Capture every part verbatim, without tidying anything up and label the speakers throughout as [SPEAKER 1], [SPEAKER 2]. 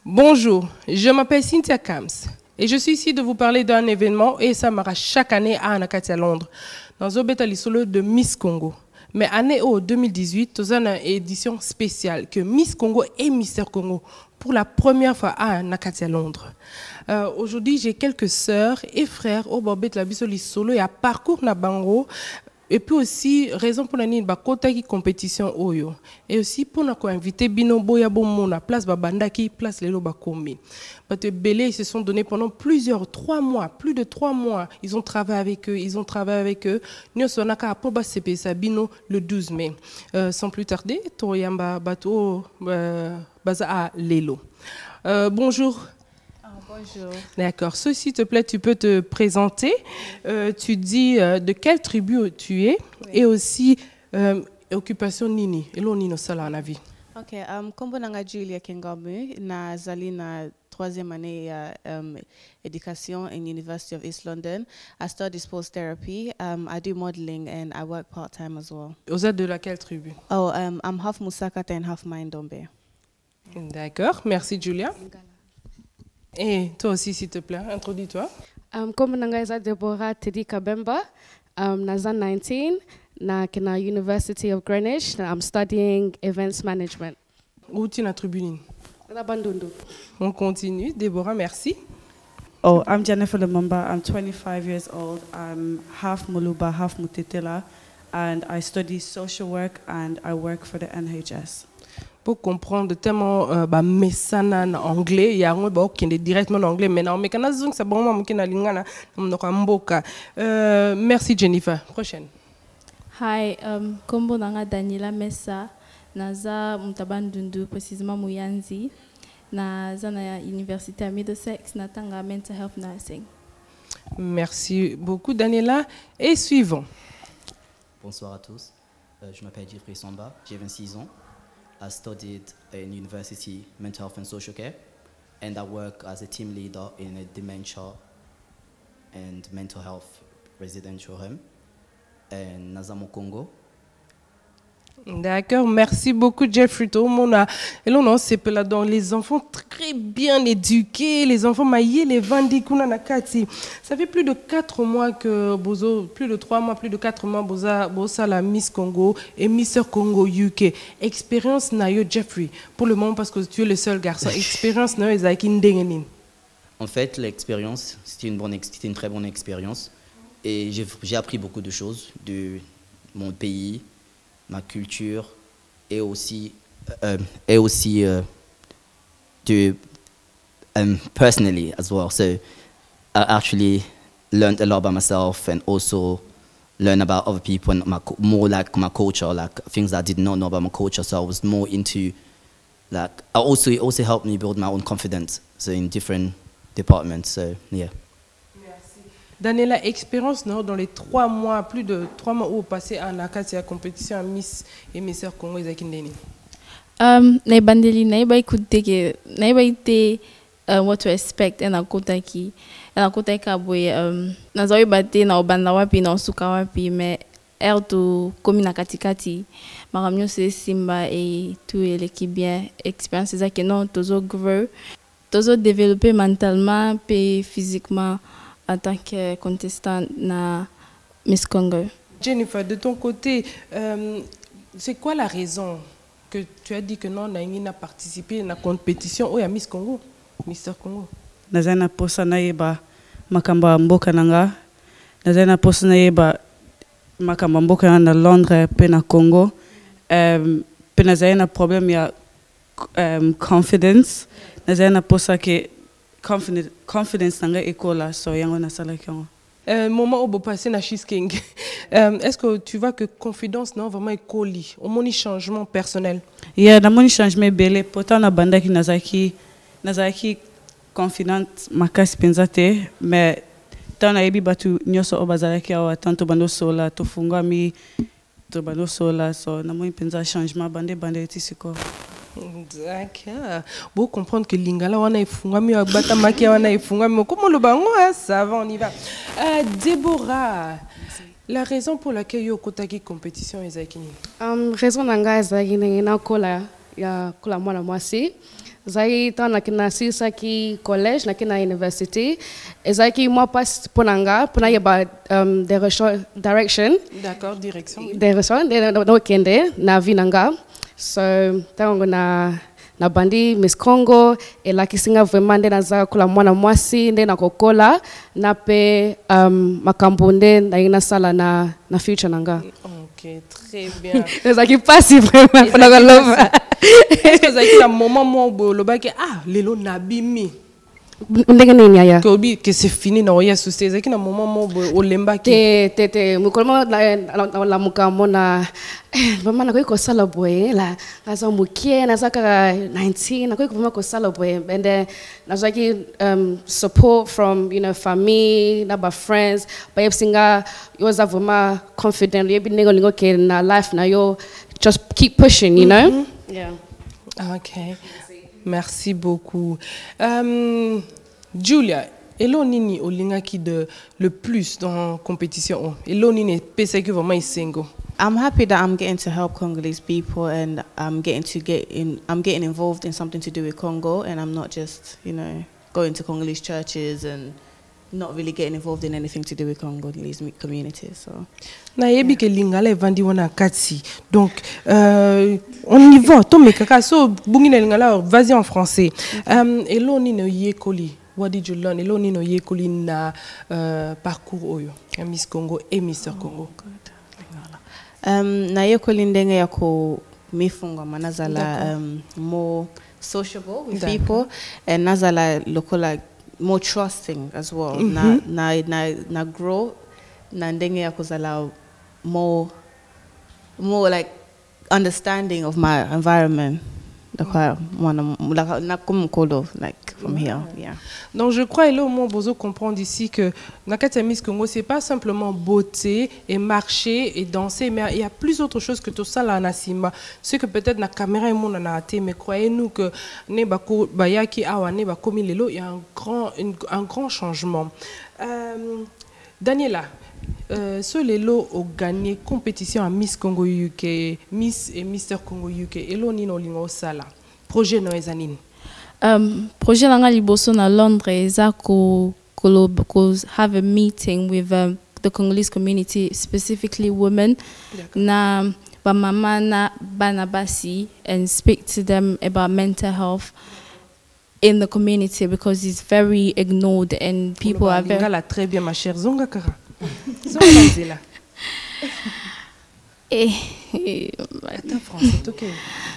[SPEAKER 1] Bonjour, je m'appelle Cynthia Kams et je suis ici de vous parler d'un événement et ça m'arrache chaque année à Anakati à Londres, dans un bétali solo de Miss Congo. Mais année au deux mille dix-huit, nous avons une édition spéciale que Miss Congo et Mister Congo pour la première fois à Anakati à Londres. Euh, Aujourd'hui, j'ai quelques sœurs et frères au Bobet la Bisoli solo et à parcours na bango. Et puis aussi, raison pour la nuit, bah, côté compétition oyo. Et aussi pour nous inviter Bino Boya Bomona, place Babandaki, place Lelo Bakomi. Parce que Belé, ils se sont donnés pendant plusieurs, trois mois, plus de trois mois. Ils ont travaillé avec eux, ils ont travaillé avec eux. Nous sommes à Poba C P Sabino le douze mai. Euh, sans plus tarder, Toriamba Bato Baza à Lelo. Euh, bonjour.
[SPEAKER 2] Bonjour.
[SPEAKER 1] D'accord. So, s'il te plaît, tu peux te présenter. Euh, tu dis euh, de quelle tribu tu es, oui. Et aussi euh, occupation nini. Et l'on nino sala en avis.
[SPEAKER 2] Ok. Um, Kombo nanga Julia Kengamu na zali na troisième année uh, um, éducation in University of East London. I study sports therapy. Um, I do modeling and I work part time as well.
[SPEAKER 1] Vous êtes de laquelle tribu?
[SPEAKER 2] Oh, um, I'm half Musakata and half Maindombe.
[SPEAKER 1] D'accord. Merci Julia. Et toi aussi, s'il te plaît, introduis-toi.
[SPEAKER 3] Um, Comme Nangaisa Deborah Tedi Kabemba, um, Naza nineteen, na Kena University of Greenwich. I'm studying events management.
[SPEAKER 1] Où tu es la tribune?
[SPEAKER 3] Bandundu.
[SPEAKER 1] On continue. Deborah, merci.
[SPEAKER 4] Oh, I'm Jennifer Lumumba. I'm twenty-five years old. I'm half Muluba, half Mutetela, and I study social work and I work for the N H S.
[SPEAKER 1] Pour comprendre tellement euh, bah messana en anglais il y a un bah qui est directement en anglais mais non mais quand on ça bon moi qui na lingana on mboka euh merci Jennifer. Prochaine.
[SPEAKER 5] Hi, um Kombo nanga Daniela Messa naza mutabandundu précisément Muyanzi naza na université à Middlesex natanga mental health nursing.
[SPEAKER 1] Merci beaucoup Daniela et suivant.
[SPEAKER 6] Bonsoir à tous. Euh, je m'appelle Jeffrey Samba, j'ai vingt-six ans. I studied in university mental health and social care, and I work as a team leader in a dementia and mental health residential home in Nazamo, Congo.
[SPEAKER 1] D'accord, merci beaucoup Jeffrey. Tout le monde a, et là non c'est là dans les enfants très bien éduqués, les enfants maillés, les vandikuna nakati. Ça fait plus de quatre mois que Bozo, plus de trois mois, plus de quatre mois Boza Bosa la Miss Congo et Mister Congo U K. Expérience nayo Jeffrey. Pour le moment parce que tu es le seul garçon. Expérience nayo Ezakin Dengenin.
[SPEAKER 6] En fait, l'expérience, c'était une bonne, c'était une très bonne expérience et j'ai appris beaucoup de choses de mon pays, ma culture et aussi uh, et aussi uh, to um, personally as well. So I actually learned a lot about myself and also learn about other people and my, more like my culture, like things I did not know about my culture. So I was more into like I also it also helped me build my own confidence. So in different departments. So yeah.
[SPEAKER 1] Daniela, expérience non, dans les trois mois, plus de trois mois où vous passez à Anakati à compétition à Miss et Mister Congo et Zakindeni.
[SPEAKER 5] Um, na bandeli na iba ikude ke na iba ite what to expect na kota ki na kota ka boy um na zawi bate na obanda wapi na osuka wapi me er to komi na katikati maramyo se simba et tout ele qui bien expérience ça que non tozo grow tozo développer mentalement et physiquement en tant que contestant na Miss Congo.
[SPEAKER 1] Jennifer, de ton côté, euh, c'est quoi la raison que tu as dit que non, Naïni n'a participé à la compétition ou à Miss Congo, Mister Congo?
[SPEAKER 4] Nazana posa na yeba makamba mboka nanga. Nazana posa na yeba makamba mboka na Londres pe na Congo. Um, pe nazana problème ya um, confidence. Nazana posa ke confidence confidence nanga ekola so yango na sala kyango.
[SPEAKER 1] Euh, moment où vous passez na She's King, euh, est-ce que tu vois que confidence non vraiment écoli, au moins changement personnel?
[SPEAKER 4] Yeah, na moni changement belé, pourtant na banda ki nazaki nazaki confident makasi penzate, mais tant na yebi batu nyoso obazalaki awa tanto bando sola to funga mi to bando sola so na moni penza changement bande bande tisiko.
[SPEAKER 1] D'accord. Bon, comprendre que Lingala, on a effungami, Bata Maki, on a effungami. Comment le bango, ça va, on y va. Euh, Déborah, la raison pour laquelle il y a une compétition est Zakini?
[SPEAKER 3] Um, raison nanga Zakini na kola ya kola mwana mwasi. Zai ta na kina sisa ki college na kina university. Zai ki moi pas ponanga pona yeba um direction.
[SPEAKER 1] D'accord, direction.
[SPEAKER 3] Direction de no kende na vinanga. So tango na na bandi Miss Congo ela kisinga vraiment nde naza kula mwana mwasi nde na kokola na pe um makambonde na ina sala na na future nanga.
[SPEAKER 1] OK, très bien.
[SPEAKER 3] Ça qui passe vraiment pour la love.
[SPEAKER 1] Est-ce que ça qui un moment mo lo ba ke ah lelo nabimi.
[SPEAKER 3] Ndenge nini ya?
[SPEAKER 1] Que obi que c'est fini na oya souci ça qui un moment mo o lemba ki.
[SPEAKER 3] Te te te mukolmo la la mukamo na vraiment na ko sala boy la aza mukie na saka nineteen na ko vraiment ko sala boy and then na zaki um support from you know family na ba friends ba yepsinga yo za vraiment confident yebi nego lingo ke na life na yo just keep pushing you know. Mm-hmm. Yeah.
[SPEAKER 1] OK. Merci beaucoup. Um, Julia, elo nini olinga ki de le plus dans compétition? Elo nini pese que vraiment isengo?
[SPEAKER 2] I'm happy that I'm getting to help Congolese people and I'm getting to get in I'm getting involved in something to do with Congo, and I'm not just, you know, going to Congolese churches and not really getting involved in anything to do with Congolese communities. So
[SPEAKER 1] na yebi ke lingala evandi wana kati. Donc euh, on y va to mekaka so bungina lingala vas-y en français. Um elo ni no yekoli. What did you learn? Elo ni no yekoli na uh, parcours oyo ya Miss Congo et Mister Congo.
[SPEAKER 2] Um na yekoli ndenge ya ko mifunga manazala um more sociable with people and nazala lokola more trusting as well. Mm-hmm. na, na na na grow na ndenge ya kuzala more more like understanding of my environment. Like from here, yeah.
[SPEAKER 1] Donc je crois et là au moins bozo comprendre ici que dans la Miss Congo c'est pas simplement beauté et marcher et danser, mais il y a plus autre chose que tout ça là en Asima. Ce que peut-être la caméra et mon en a raté, mais croyez-nous que ne bako bayaki awa ne bakomi lelo il y a un grand une, un grand changement. Euh, Daniela, euh, ce lelo a gagné compétition à Miss Congo U K, Miss et Mister Congo U K. Et l'on a lingo sala. Projet no ezanini.
[SPEAKER 5] Um, projet langa liboso na Londres eza ko ko have a meeting with um, the Congolese community, specifically women. Na ba mama na bana basi and speak to them about mental health in the community because it's very ignored and people are very.
[SPEAKER 1] Lingala très bien ma chère Zonga Kara. Zonga là.
[SPEAKER 5] Eh.
[SPEAKER 1] Attends français, OK.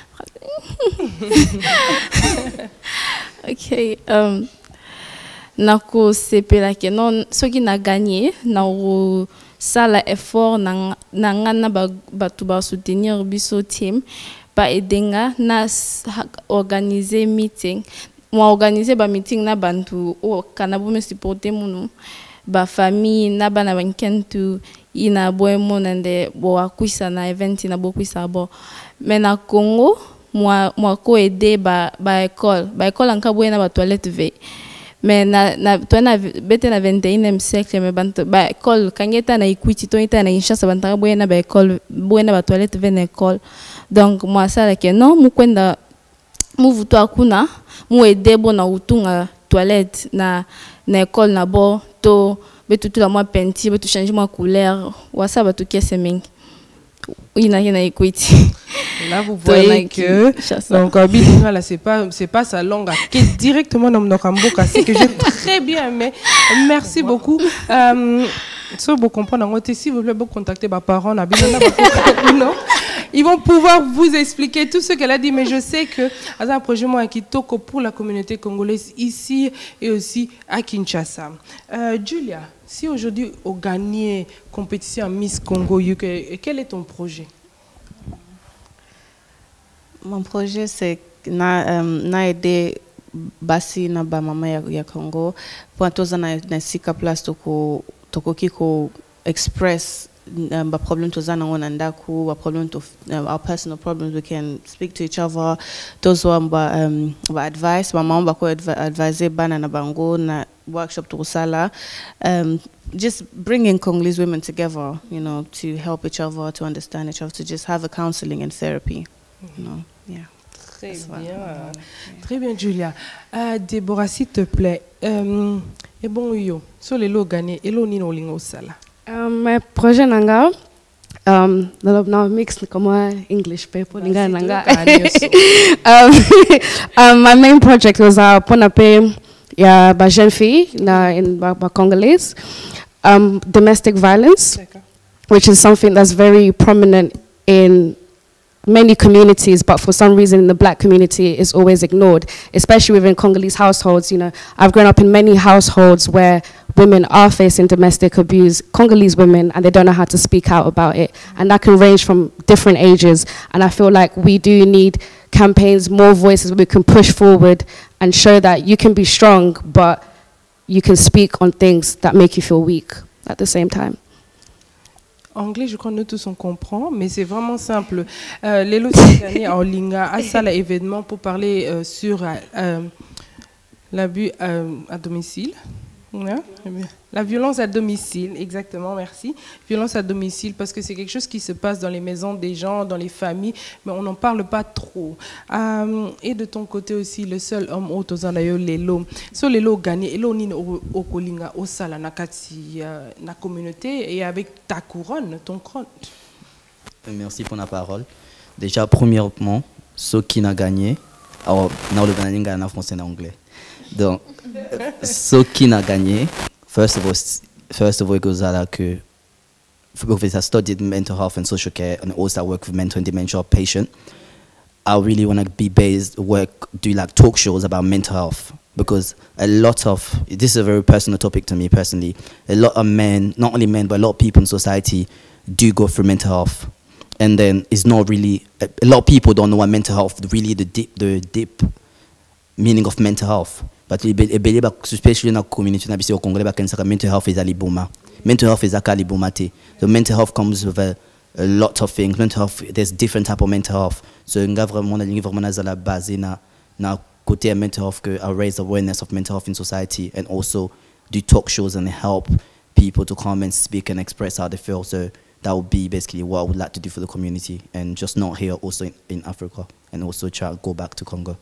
[SPEAKER 5] OK. Um, nako sepela ke non soki na gagné na ro sala effort na na na ba batu ba soutenir biso team ba edenga na organiser meeting moi organiser ba meeting na bantu o kana bo me supporter munu ba famille na bana bankentu ina boy monande bo akuisa na event na bo kuisa bo mais na Congo moi moi ko aider ba ba école ba école en kabwe na ba toilette ve mais na na to na bete na vingt et unième siècle mais bantu ba école kangeta na Equity to ita na Kinshasa bantaka boye na ba école boye na ba toilette ve na école. Donc moi ça là que non mu kwenda mu vuto akuna mu aider bo na utunga toilette na na école na bo to betu tout la moi peinture betu changer ma couleur wasa batu kese mingi ina ina Equity.
[SPEAKER 1] Là vous voyez que donc bilingue là c'est pas c'est pas sa langue qui est directement dans notre mboka, c'est que j'ai très bien aimé. Merci beaucoup. Euh so vous comprendre si vous voulez vous contacter mes parents na bilana non. Ils vont pouvoir vous expliquer tout ce qu'elle a dit, mais je sais que c'est un projet moi qui toque pour la communauté congolaise ici et aussi à Kinshasa. Euh, Julia, si aujourd'hui on gagne compétition à Miss Congo U K, quel est ton projet?
[SPEAKER 2] Mon projet c'est na um, na aider basi na ba mama ya, ya Congo pour toza na na sika place toko toko kiko express um, ba problem to zana wana ndaku ba problem to um, our personal problems, we can speak to each other. Those who ba um ba advice ba mama ba ko advise bana na bango na workshop to sala um just bringing Congolese women together, you know, to help each other, to understand each other, to just have a counseling and therapy, you know. Yeah.
[SPEAKER 1] Très bien. Très bien, Julia. Euh, Déborah, s'il te plaît. Euh, et bon, yo, sur les lots gagnés, et l'eau ni no lingo sala.
[SPEAKER 3] Um, my projet nanga, um, now mix comme English people nanga nanga. um, um, my main project was uh, ponape ya ba jeune fille na in ba, ba Congolese, um, domestic violence, which is something that's very prominent in many communities, but for some reason in the black community it's always ignored, especially within Congolese households. You know, I've grown up in many households where women are facing domestic abuse, Congolese women, and they don't know how to speak out about it. And that can range from different ages. And I feel like we do need campaigns, more voices where we can push forward and show that you can be strong, but you can speak on things that make you feel weak at the same time.
[SPEAKER 1] Anglais, je crois que nous tous on comprend, mais c'est vraiment simple. Euh, les lots gagné en linga à ça l'événement pour parler euh, sur euh, l'abus euh, à domicile. Ouais, la violence à domicile, exactement, merci. Violence à domicile, parce que c'est quelque chose qui se passe dans les maisons des gens, dans les familles, mais on n'en parle pas trop. Euh, et de ton côté aussi, le seul homme au Tozanayo, les lots. So les lots gagnés, et l'eau ni au Kolinga, au Sala, nakati, na communauté, et avec ta couronne, ton couronne.
[SPEAKER 6] Merci pour la parole. Déjà, premièrement, ceux qui n'ont gagné, alors, on a le gagné en français et en anglais. Donc, ceux qui n'ont gagné, first of all, first of all, it goes out que because I studied mental health and social care and also I work with mental and dementia patients. I really want to be based, work, do like talk shows about mental health because a lot of, this is a very personal topic to me personally, a lot of men, not only men, but a lot of people in society do go through mental health. And then it's not really, a lot of people don't know what mental health, really the deep, the deep meaning of mental health. But especially in our community, mental health is a libuma. Mental health is a libumate. So mental health comes with a, a lot of things. Mental health, there's different type of mental health. So in government, vraiment la base na na côté mental health que I raise awareness of mental health in society and also do talk shows and help people to come and speak and express how they feel. So that would be basically what I would like to do for the community and just not here, also in, in Africa and also try to go back to Congo.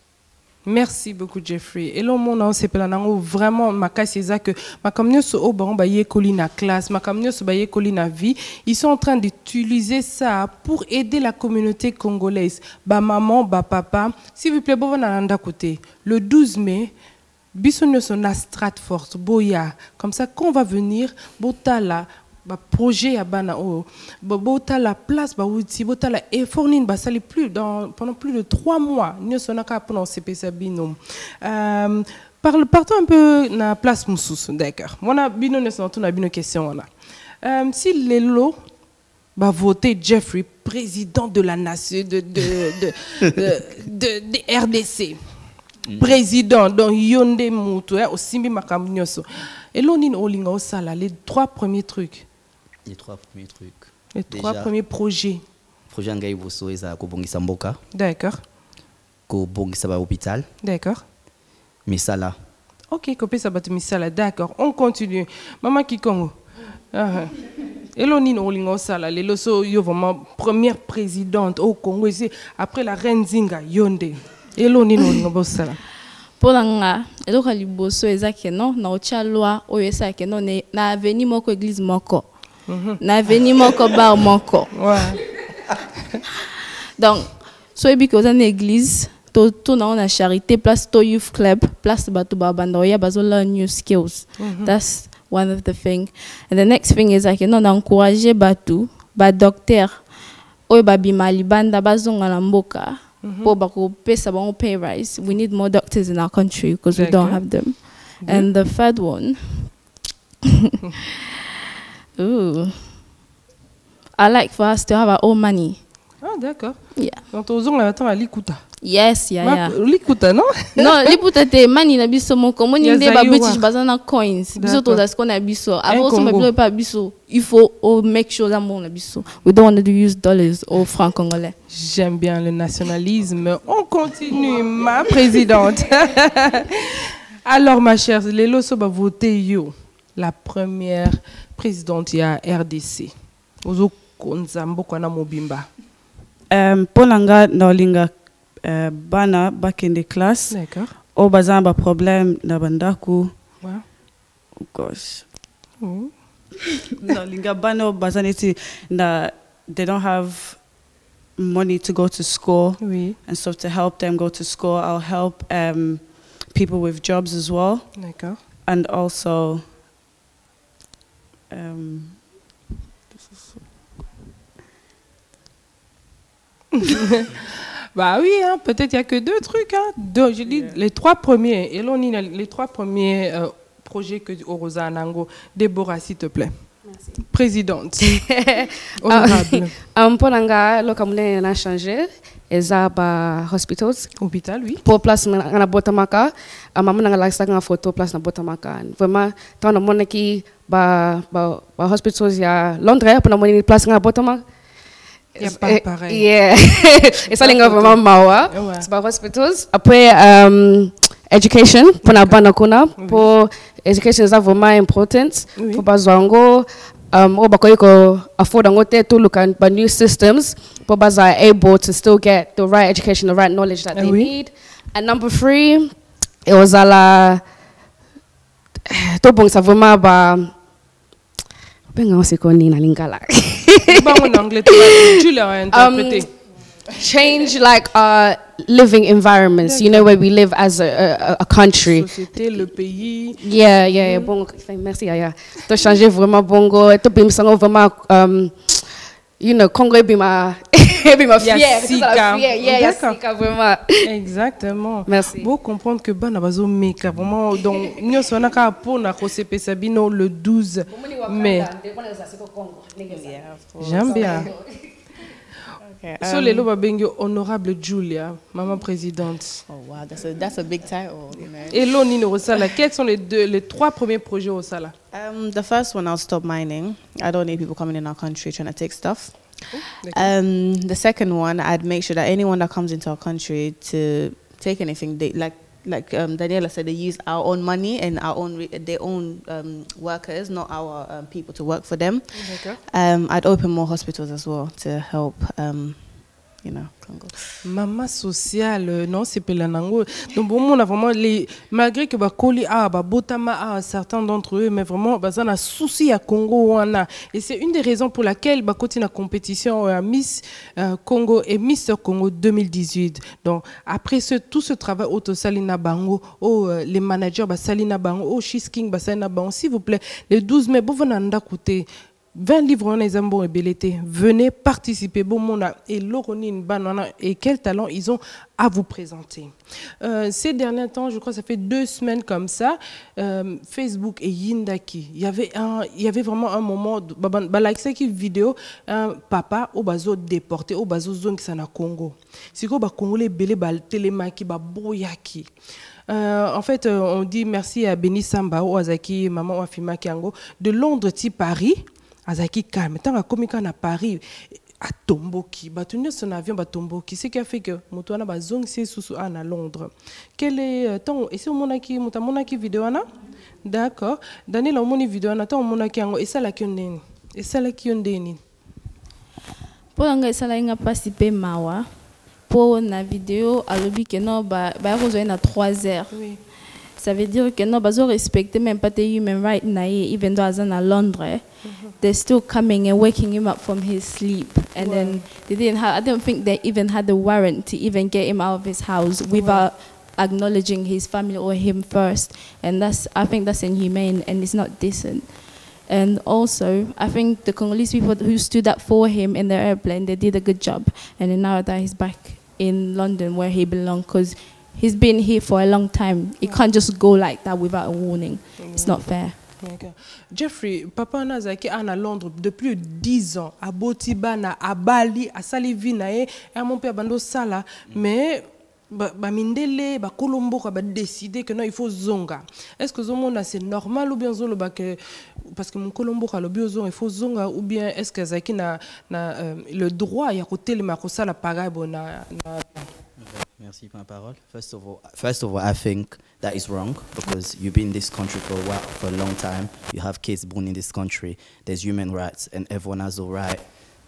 [SPEAKER 1] Merci beaucoup Jeffrey. Et là mon nom c'est pelanango vraiment ma c'est ça que ma communauté au bon ba yekoli na classe, ma communauté ba yekoli na vie, ils sont en train d'utiliser ça pour aider la communauté congolaise. Ba maman, ba papa, s'il vous plaît bon nanda côté. Le douze mai bisonyo son na Stratford boya. Comme ça quand on va venir botala ba projet à bana o bota la place ba outil bota la effort nin ba sali plus dans pendant plus de trois mois nous sommes à pendant C P C binôme euh parle partons un peu na place Moussous d'accord on a binôme nous sommes na binôme question là euh, si les lots ba voter Jeffrey président de la nation de de de de, de, de R D C mm. Président donc yonde mutu au simbi makamnyoso et l'onin olinga osala les trois premiers trucs.
[SPEAKER 6] Les trois premiers trucs.
[SPEAKER 1] Les trois Déjà, premiers projets.
[SPEAKER 6] Projet ngai boso eza ko bongisa mboka.
[SPEAKER 1] D'accord.
[SPEAKER 6] Ko bongisa ba hôpital.
[SPEAKER 1] D'accord.
[SPEAKER 6] Misala.
[SPEAKER 1] OK, ko pesa ba misala. D'accord. On continue. Maman Kikongo. Ah. Eloni no lingo sala le loso yo vraiment première présidente au Congo ici après la reine Zinga Yonde. Eloni no lingo sala.
[SPEAKER 5] Pour nga eloka liboso ezake non na ocha loi oyo esake non na aveni moko église moko na aveni moko bar moko donc so ebi ko za na église to to na na charité place to youth club place batu ba banda ya bazola new skills that's one of the thing and the next thing is like non na encourager batu ba docteur oyo ba bimali banda bazonga na mboka. Mm-hmm. Pay rise. We need more doctors in our country because we don't have them. Mm-hmm. And the third one, ooh, I like for us to have our own money.
[SPEAKER 1] Ah, d'accord.
[SPEAKER 5] Yeah.
[SPEAKER 1] Donc, on a attend à l'ikuta.
[SPEAKER 5] Yes, yeah, yeah.
[SPEAKER 1] L'ikuta, non?
[SPEAKER 5] Non, l'ikuta te money na biso moko. Money nde ba British bazana coins. Biso to zasko na biso. Avant so mabilo pa biso. Il faut oh, make sure that mon na biso. We don't want to use dollars or francs congolais.
[SPEAKER 1] J'aime bien le nationalisme. On continue, ma présidente. Alors, ma chère, les loso ba voter yo. La première présidente ya R D C. Ozo konzambo kwana mobimba.
[SPEAKER 4] Um, Polanga Nolinga uh, bana back in the class.
[SPEAKER 1] D'accord.
[SPEAKER 4] O bazan ba problème na bandaku.
[SPEAKER 1] Wow.
[SPEAKER 4] Oh gosh.
[SPEAKER 1] Mm.
[SPEAKER 4] No, linga bana bazan iti na they don't have money to go to school.
[SPEAKER 1] Oui.
[SPEAKER 4] And so to help them go to school, I'll help um, people with jobs as well.
[SPEAKER 1] D'accord.
[SPEAKER 4] And also, um,
[SPEAKER 1] bah oui, hein, peut-être il n'y a que deux trucs. Hein. Deux, je dis yeah. les trois premiers. Et là, on a les trois premiers euh, projets que Orosa Anango. Déborah, s'il te plaît. Merci. Présidente. Honorable.
[SPEAKER 3] Um, pour nga lo kamune na changer eza ba hospitals.
[SPEAKER 1] Hôpital, oui.
[SPEAKER 3] Pour place na botamaka, maman nga la sa photo place na botamaka. Vraiment, tant na mona ki ba ba ba hospitals ya Londres pour na mona place na botamaka.
[SPEAKER 1] Il n'y a pas pareil.
[SPEAKER 3] Yeah. Et ça linga vraiment mawa. C'est ba hospitals. Après um, education pour na bana kuna pour education is vraiment important oui. For bazwango um o bakoy ko afford ngo te to look at new systems for baza able to still get the right education, the right knowledge that they oui. Need. And number three, it was a la to bon ça vraiment ba ben on se connaît na lingala.
[SPEAKER 1] Ba en anglais tu l'as interprété.
[SPEAKER 3] Change like our living environments, you know, where we live as a, a, a country.
[SPEAKER 1] Société, le pays.
[SPEAKER 3] Yeah, yeah, yeah. Bon, merci, Aya. To changer vraiment bongo, to bim sango vraiment, um, you know, Congo bima, bima fier,
[SPEAKER 1] fier,
[SPEAKER 3] yeah, yeah, sika vraiment.
[SPEAKER 1] Exactement.
[SPEAKER 3] Merci.
[SPEAKER 1] Bon comprendre que ban abazo meka vraiment donc nous sommes na pour na kosepe sabino le douze mai. J'aime bien.
[SPEAKER 2] Okay,
[SPEAKER 1] so
[SPEAKER 2] um,
[SPEAKER 1] lelo babengyo honorable Julia, maman présidente.
[SPEAKER 2] Oh wow, that's a that's a big title, you know.
[SPEAKER 1] Et lo nino osala, quels sont les deux les trois premiers projets au Sala?
[SPEAKER 2] Um, the first one, I'll stop mining. I don't need people coming in our country trying to take stuff.
[SPEAKER 1] Oh,
[SPEAKER 2] um, the second one, I'd make sure that anyone that comes into our country to take anything, they like like um, Daniela said, they use our own money and our own their own um, workers, not our um, people, to work for them.
[SPEAKER 1] Okay.
[SPEAKER 2] Um, I'd open more hospitals as well to help. Um, You know, Congo.
[SPEAKER 1] Maman sociale, non, c'est Pelanango. Donc, bon, on a vraiment les. Malgré que Bakoli a, Botama a certains d'entre eux, mais vraiment, bah, ça a souci à Congo. On a. Et c'est une des raisons pour laquelle bah, continue la compétition à Miss euh, Congo et Mister Congo deux mille dix-huit. Donc, après ce, tout ce travail, Auto Salina Bango, oh, euh, les managers, bah, Salina Bango, oh, Shisking, bah, Salina Bango, s'il vous plaît, le douze mai, bon, vous n'en coûté. vingt livres en Ezambo et Belleté. Venez participer. Bon, mona et Lauronine Banana et quel talent ils ont à vous présenter. Euh, ces derniers temps, je crois que ça fait deux semaines comme ça, euh, Facebook et Yindaki. Il y avait un, il y avait vraiment un moment, like ça qui vidéo, un papa au bazo déporté au bazo zone qui s'en a Congo. C'est quoi ba Congolais belé ba télémaki ba boyaki. Euh, en fait, euh, on dit merci à Béni Samba, Oazaki, maman Wafima Kiango, de Londres à Paris. Azaki calme. Tant que comme à Paris, à Tomboki, bah tenir son avion à Tomboki, c'est qui a fait que Moutouana ba zong c'est sous à Londres. Quel est ton et c'est au monaki, Mouta monaki vidéo ana? D'accord. Daniel au moni vidéo ana, ton monaki ango et ça la kyondeni. Et ça la kyondeni.
[SPEAKER 5] Pour nga ça la inga participer mawa. Pour na vidéo à l'obi que non ba ba rejoindre à trois heures.
[SPEAKER 1] Oui.
[SPEAKER 5] Ça veut dire que non, ils respectent même pas tes human rights, even though ils à Londres, mm-hmm. They're still coming and waking him up from his sleep, and wow. Then they didn't have. I don't think they even had the warrant to even get him out of his house without wow. acknowledging his family or him first, and that's I think that's inhumane and it's not decent. And also, I think the Congolese people who stood up for him in the airplane, they did a good job, and then now that he's back in London where he belongs, because he's been here for a long time. He can't just go like that without a warning. It's not fair.
[SPEAKER 1] Okay. Jeffrey, papa Nazaki est à Londres depuis dix ans, à Botibana, à Bali, à Salivina, et à mon père Bando Sala, mais ba mindele ba Colombo ba décider que non il faut zonga. Est-ce que zomona c'est normal ou bien zolo ba que parce que mon Colombo a le biozon il faut zonga ou bien est-ce que Zaki na na euh, le droit ya côté le makosa la parabo na
[SPEAKER 6] Merci pour la parole. First of all, first of all, I think that is wrong because you've been in this country for a while, for a long time. You have kids born in this country. There's human rights, and everyone has the right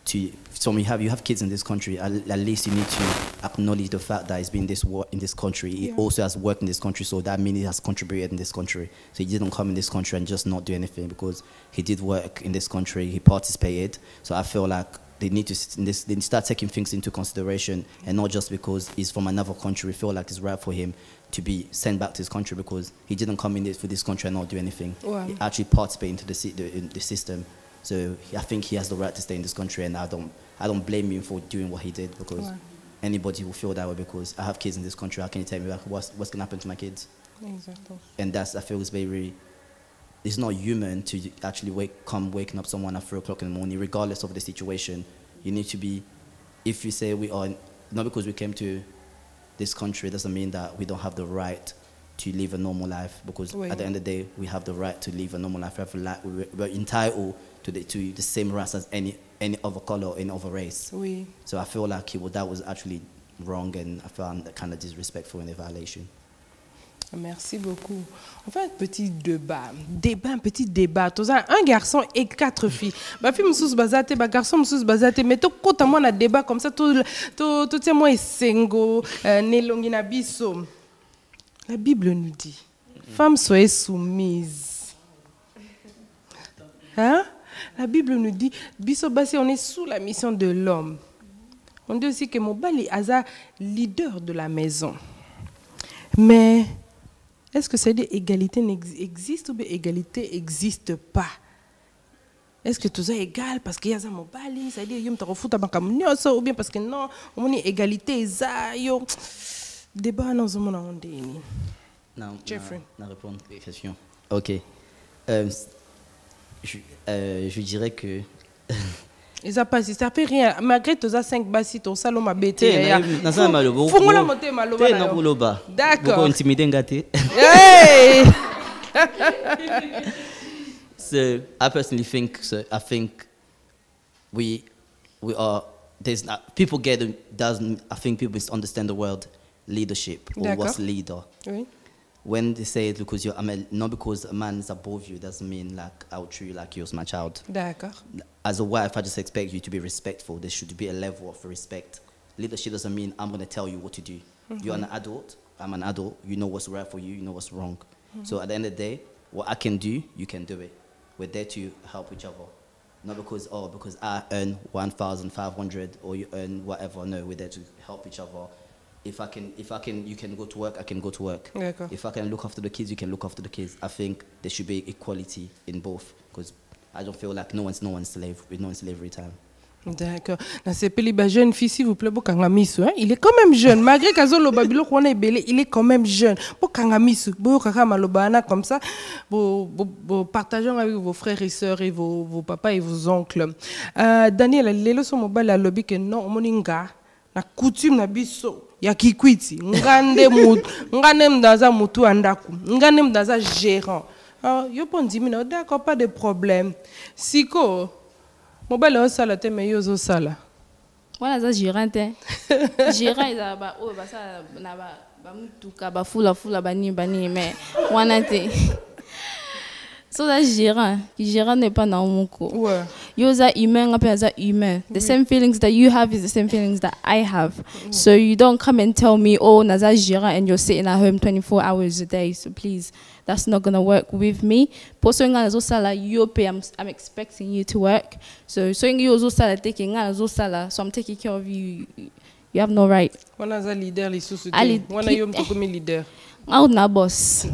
[SPEAKER 6] to so when you have you have kids in this country, at, at least you need to acknowledge the fact that he's been this war in this country. He
[SPEAKER 1] Yeah.
[SPEAKER 6] also has worked in this country, so that means he has contributed in this country. So he didn't come in this country and just not do anything, because he did work in this country. He participated. So I feel like they need to s- in this, they start taking things into consideration, and not just because he's from another country. We feel like it's right for him to be sent back to his country because he didn't come in this, for this country and not do anything.
[SPEAKER 1] Wow.
[SPEAKER 6] He actually participate into the, sy- the, in the system. So I think he has the right to stay in this country, and I don't, I don't blame him for doing what he did, because
[SPEAKER 1] Wow.
[SPEAKER 6] anybody will feel that way, because I have kids in this country. How can you tell me like, what's, what's going to happen to my kids?
[SPEAKER 1] Exactly.
[SPEAKER 6] And that's, I feel it's very, it's not human to actually wake, come waking up someone at three o'clock in the morning, regardless of the situation. You need to be, if you say we are, not because we came to this country doesn't mean that we don't have the right to live a normal life, because
[SPEAKER 1] Oui.
[SPEAKER 6] at the end of the day, we have the right to live a normal life. We have a li- we're, we're entitled to the, to the same rights as any, any other color or any other race.
[SPEAKER 1] Oui.
[SPEAKER 6] So I feel like he, was- that was actually wrong, and I found that kind of disrespectful and a violation.
[SPEAKER 1] Merci beaucoup. On fait un petit débat. Débat, un petit débat. Tous un garçon et quatre filles. Ma fille me sous bazate, ma garçon me sous bazate. Mais tout quand moi un débat comme ça, tout tout tout tiens moi et sengo, nelongina biso. La Bible nous dit, femmes soyez soumises. Hein? La Bible nous dit, biso basé, on est sous la mission de l'homme. On dit aussi que Mobali est leader de la maison. Mais est-ce que c'est dire égalité existe ou bien égalité n'existe pas? Est-ce que tout ça est égal parce qu'il y a un mobile, ça veut dire yom taro futa bakamunyoso, ou bien parce que non, on est égalité ça yo débat dans ce monde on dit.
[SPEAKER 6] Non,
[SPEAKER 1] Jeffrey.
[SPEAKER 6] non, répondre à la question. Ok. Euh, je, euh, je dirais que.
[SPEAKER 1] Et ça passe, ça fait rien. Malgré tous ces cinq bassi, ton salon m'a bêté.
[SPEAKER 6] Dans un maloba.
[SPEAKER 1] Faut qu'on la monte maloba.
[SPEAKER 6] T'es dans maloba.
[SPEAKER 1] D'accord.
[SPEAKER 6] Beaucoup intimidé gâté.
[SPEAKER 1] Hey!
[SPEAKER 6] So I personally think so. I think we we are there's not, people get it, doesn't I think people understand the word leadership or
[SPEAKER 1] D'accord.
[SPEAKER 6] what's leader.
[SPEAKER 1] Oui.
[SPEAKER 6] When they say it because you're I mean, not because a man is above you doesn't mean like I'll treat you like you're my child.
[SPEAKER 1] D'accord.
[SPEAKER 6] As a wife, I just expect you to be respectful. There should be a level of respect. Leadership doesn't mean I'm going to tell you what to do. Mm-hmm. You're an adult. I'm an adult. You know what's right for you. You know what's wrong. Mm-hmm. So at the end of the day, what I can do, you can do it. We're there to help each other. Not because, oh, because I earn one thousand five hundred or you earn whatever. No, we're there to help each other. If I can, if I can, you can go to work, I can go to work.
[SPEAKER 1] D'accord.
[SPEAKER 6] If I can look after the kids, you can look after the kids. I think there should be equality in both, because I don't feel like no one's no one's slave. With no one's slavery time.
[SPEAKER 1] D'accord. Dans ces pays, bah, jeune fille, s'il vous plaît, Bokangamisu, hein? Il est quand même jeune. Malgré qu'Azolo Babilo qu'on est belé, il est quand même jeune. Bokangamisu, Bokamalobana comme ça, vous, vous, vous partagez avec vos frères et sœurs et vos, vos papas et vos oncles. Euh, Daniel, les leçons mobile à lobby que non, moninga, na coutume na biso. Ya kikwiti, ngande mutu, ngande mdaza mutu andaku, ngande mdaza gérant. Ah, yo pon dimina, d'accord, pas de problème. Siko, mobile au sala te me yozo sala.
[SPEAKER 5] Wana za gérant te. Gérant eza ba o ba sa na ba ba mutuka ba fula fula bani bani mais wana te. So that gérant, gérant n'est pas dans mon co.
[SPEAKER 1] Ouais.
[SPEAKER 5] You are human, as human. The same feelings that you have is the same feelings that I have. So you don't come and tell me, oh, Naza gérant, and you're sitting at home twenty-four hours a day. So please, that's not gonna work with me. Poso nga nazo sala you pay. I'm I'm expecting you to work. So so you also sala taking nga nazo sala. So I'm taking care of you. You have no right.
[SPEAKER 1] Wana za leader li susu te.
[SPEAKER 5] Ali-
[SPEAKER 1] Wana yom to komi leader.
[SPEAKER 5] Out na boss.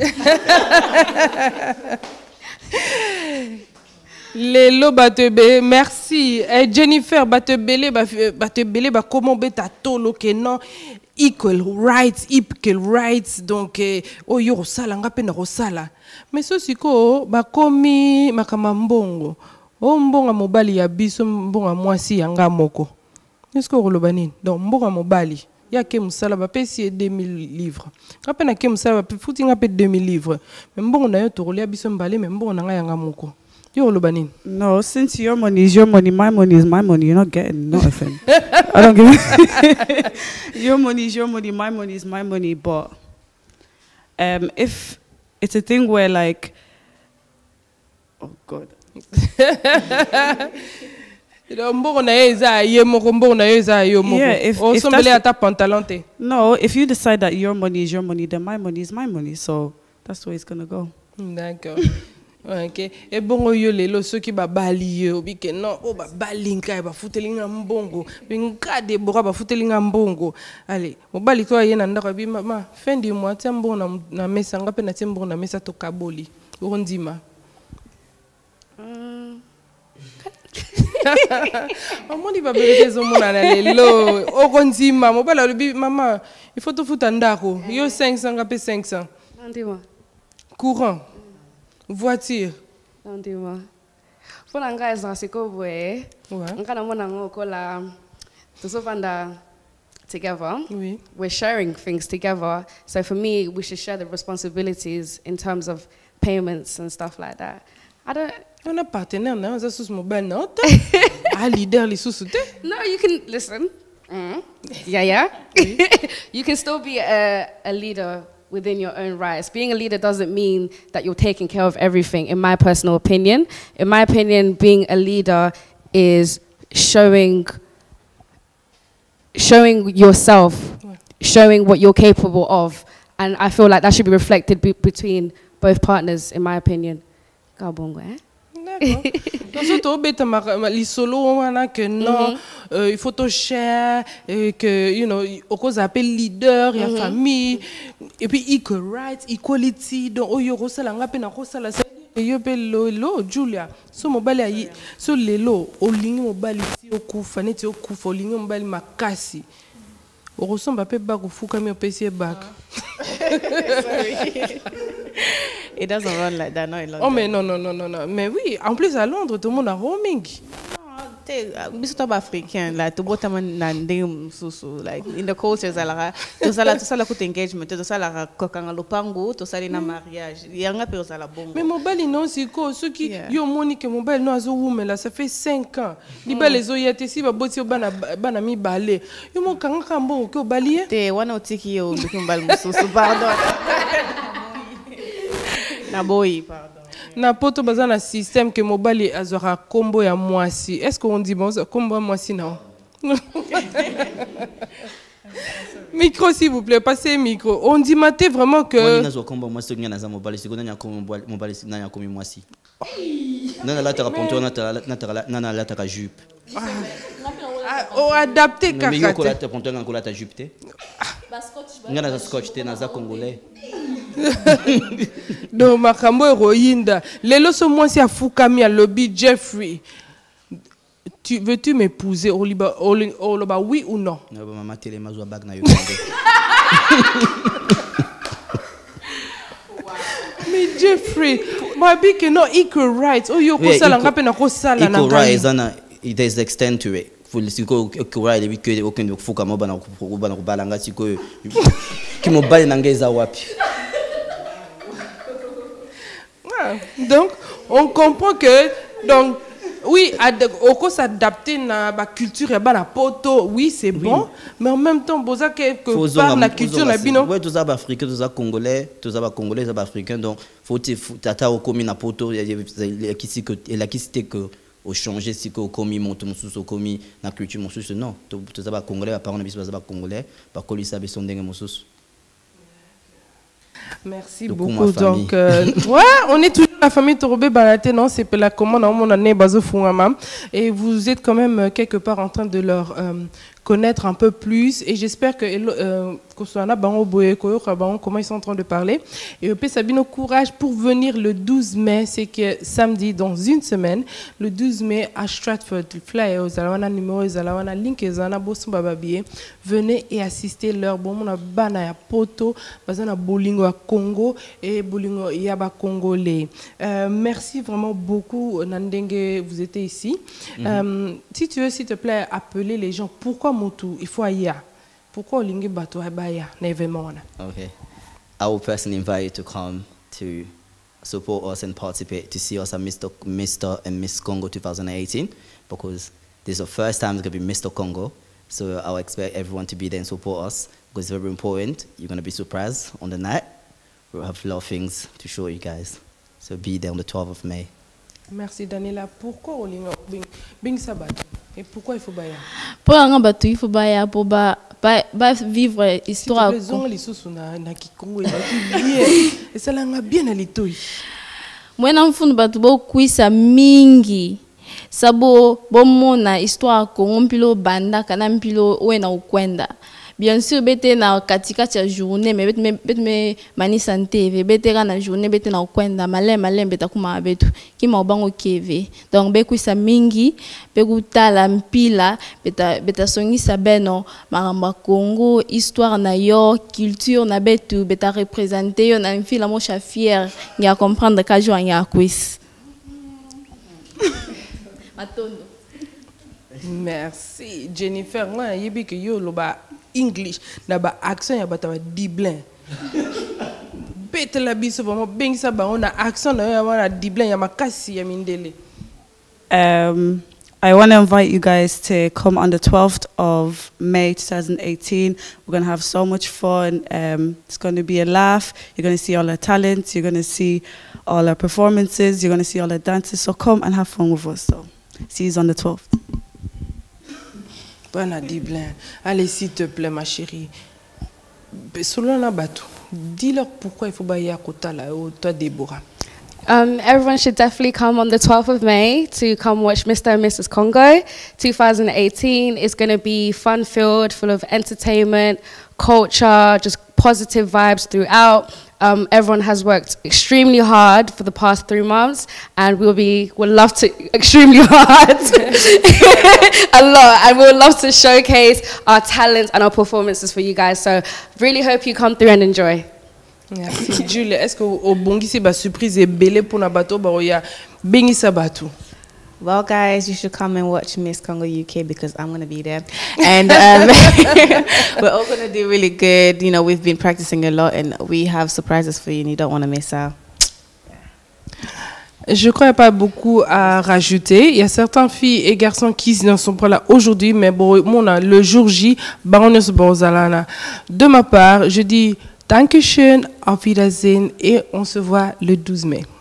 [SPEAKER 1] Lelo batebe, merci. Eh, Jennifer batebele batebele ba comment beta tolo ke non equal rights, equal rights donc eh, oh yo sala nga pe na rosala. Mais so siko ba komi makama mbongo. O mbonga mobali ya biso mbonga mwasi yanga moko. Est-ce que roloba nini? Donc mbonga mobali ya ke musala ba pesi deux mille livres. Kape na ke musala ba futi nga pe deux mille livres. Mais mbongo na yo to rolia biso mbale mais mbongo na nga yanga moko.
[SPEAKER 4] No, since your money is your money, my money is my money. You're not getting nothing. I don't give a Your money is your money, my money is my money. But um, if it's a thing where like, oh God. Yeah, if, if that's,
[SPEAKER 1] pantalon te.
[SPEAKER 4] no, if you decide that your money is your money, then my money is my money. So that's the way it's gonna go.
[SPEAKER 1] D'accord. Ok. Et bon, yo lelo ceux qui ba bali yo bike non oh ba balinka ba futelinga mbongo binga de bora ba futelinga mbongo. Allez, mo bali to yena ndaka bi mama fin du mois tiambo na na mesa ngape na tiambo na mesa to kaboli. Urondima. Maman dit pas bébé zo mona na lelo. Urondima mo bala bi mama il faut te foutre ndako. Yo cinq cents ngape cinq cents.
[SPEAKER 3] Ndima.
[SPEAKER 1] Courant. Voiture.
[SPEAKER 3] Ndima. Fona nga eza siko boye.
[SPEAKER 1] Ouais.
[SPEAKER 3] Ngana mona ngoko la tusofanda together.
[SPEAKER 1] Oui.
[SPEAKER 3] We're sharing things together. So for me, we should share the responsibilities in terms of payments and stuff like that. I don't.
[SPEAKER 1] On a partenaire, non? On a sous mobile, non? Ah, leader, les sous soute.
[SPEAKER 3] No, you can listen. Mm. Yeah, yeah. You can still be a, a leader within your own rights. Being a leader doesn't mean that you're taking care of everything, in my personal opinion. In my opinion, being a leader is showing, showing yourself, showing what you're capable of. And I feel like that should be reflected be between both partners, in my opinion. Gabongo, eh?
[SPEAKER 1] D'accord. Les solos, que non, il faut tout cher, que, you know, au cause appelle leader, il y a famille, et puis equal rights, equality, donc, oh, yo, rosala, ngape na rosala, c'est yo pe lo lo Julia, so mobile ayi, so lelo, o lingi mobile ti o kufa, neti o kufa, o lingi mobile makasi. O ressemble à peu bac ou fou comme un P C bac.
[SPEAKER 2] It doesn't run like that, no, in London.
[SPEAKER 1] Oh, mais non, non, non, non, non. Mais oui, en plus à Londres, tout le monde a roaming.
[SPEAKER 2] Bisous africain, like to bottom and susu, like in the cultures, ala to sala to sala kut engagement, to sala kokanga lopango, to sala na mariage. Yanga pe sala bongo.
[SPEAKER 1] Mais mobile non c'est quoi ceux qui yo monique mobile non azo women là ça fait cinq ans. Liba les oyete si ba boti bana bana mi balé. Yo mon kanga kambo ko balié.
[SPEAKER 2] Te wana otiki yo ndukumbal mususu pardon. Na boy pardon.
[SPEAKER 1] Na poto bazana système que mobile azora combo ya moisi. Est-ce qu'on dit bon combo moisi non? Micro s'il vous plaît, passez micro. On dit maté vraiment que
[SPEAKER 6] nazo combo moisi ngana za mobile sikona nya combo mobile na nya komi moisi. Nana la tara ponto na tara na tara nana la tara jupe.
[SPEAKER 1] Oh adapté
[SPEAKER 6] kaka. Mais yo ko la tara ponto ngana ko la tara jupe te. Ngana za scotch te na za congolais.
[SPEAKER 1] Donc makambo héroïne lelo so moi si afukami à lobby Jeffrey tu veux-tu m'épouser au liba au liba oui ou non?
[SPEAKER 6] Non maman télé mazo bag na yo.
[SPEAKER 1] Mais Jeffrey moi bi que non equal rights oh yo ko sala ngape na ko sala na
[SPEAKER 6] equal rights ana there's extent to it. Faut le siko equal rights et que aucun fukama bana ko bana ko balanga siko ki mo bali nangeza wapi.
[SPEAKER 1] Donc, on comprend que, donc, oui, au cause s'adapter à la culture et à la poto, oui, c'est bon, oui. Mais en même temps, boza quelque part la culture la bino.
[SPEAKER 6] Ouais, tous les Africains, tous les Congolais, tous les Congolais, tous les Africains, donc faut tata au commis na poto, il y a qui c'est que la qui c'était que au changer si que au commis monte mon sous au commis na culture mon sous non, tous les Congolais, à part on a besoin de Congolais, par contre ils savent son dingue mon sous.
[SPEAKER 1] Merci beaucoup. Donc, euh, ouais, on est toujours la famille Torobé Banaté, non, c'est la commande en mon année Bazo Fungama. Et vous êtes quand même quelque part en train de leur euh, connaître un peu plus. Et j'espère que euh, comment ils sont en train de parler. Et puis Sabino courage pour venir le douze mai, c'est que samedi dans une semaine, le douze mai à Stratford, Flyer, aux Alawana numéro, aux Alawana link, aux Alawana Bosso Bababié, venez et assistez leur bon mon bana ya poto, bazana bolingo à Congo et bolingo yaba congolais. Euh, merci vraiment beaucoup Nandenge, vous étiez ici. Mm-hmm. euh, si tu veux s'il te plaît appeler les gens, pourquoi Motu il faut aïe. Pourquoi Olingi Bato Abaya l'événement?
[SPEAKER 6] Okay. I will personally invite you to come to support us and participate to see us at Mister Mister and Miss Congo twenty eighteen because this is the first time it's going to be Mister Congo. So I'll expect everyone to be there and support us because it's very important. You're going to be surprised on the night. We'll have a lot of things to show you guys. So be there on the twelfth of May.
[SPEAKER 1] Merci Daniela. Pourquoi Olingi Bing Sabat? Et pourquoi il faut baya?
[SPEAKER 5] Pour un bateau, il faut baya pour ba ba ba vivre histoire.
[SPEAKER 1] Les gens les sous na na Kikongo et bien. Et ça là bien à l'itoi.
[SPEAKER 5] Moi na mfunu bato bo kuisa mingi. Sabo bo mona histoire Congo mpilo banda kana mpilo we na ukwenda. Bien sûr bete na katika cha journée mais bete bete me mani santé ve bete na journée bete na ukwenda male male beta kuma betu kima obango keve. Donc be kuisa mingi be kutala mpila beta beta songisa beno maramba Congo histoire na yo culture na betu beta représenter yo na mfila mo cha fier ngia comprendre ka jo nya quiz. Matondo.
[SPEAKER 1] Merci Jennifer. Moi yebi que yo loba English na ba accent ya bata ba diblin. Bete la biso ba mo beng sa ba on a accent na ya wana diblin ya makasi ya mindele.
[SPEAKER 4] Um I want to invite you guys to come on the twelfth of May twenty eighteen. We're going to have so much fun. Um, it's going to be a laugh. You're going to see all our talents. You're going to see all our performances. You're going to see all our dances. So come and have fun with us. So see you on the twelfth.
[SPEAKER 1] Bonne Diblin. Allez, s'il te plaît, ma chérie. Selon la bateau, dis-leur pourquoi il faut bailler à Kota là, toi, Déborah.
[SPEAKER 3] Um, everyone should definitely come on the twelfth of May to come watch Mister and Missus Congo twenty eighteen. It's going to be fun-filled, full of entertainment, culture, just positive vibes throughout. Um, everyone has worked extremely hard for the past three months, and we'll be we'll love to extremely hard a lot, and we'll love to showcase our talents and our performances for you guys. So really hope you come through and enjoy.
[SPEAKER 1] Merci Julie. Est-ce que au bongi c'est ba surprise et belé pour na bateau ba oya bengi sa bateau?
[SPEAKER 2] Well, guys, you should come and watch Miss Congo U K because I'm going to be there. And um, we're all going to do really good. You know, we've been practicing a lot and we have surprises for you and you don't want to miss out.
[SPEAKER 1] Je crois qu'il n'y a pas beaucoup à rajouter. Il y a certaines filles et garçons qui ne sont pas là aujourd'hui, mais bon, le jour J, de ma part, je dis Dankeschön, auf Wiedersehen et on se voit le douze mai.